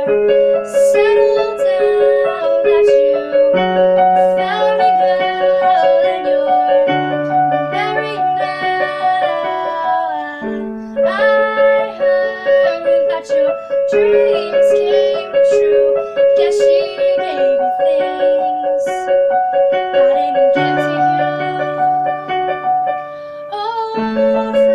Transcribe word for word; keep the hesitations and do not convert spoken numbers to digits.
settled down, that you found a girl and you're married now. I heard that your dreams came true. Guess she gave you things I didn't give to you. Oh,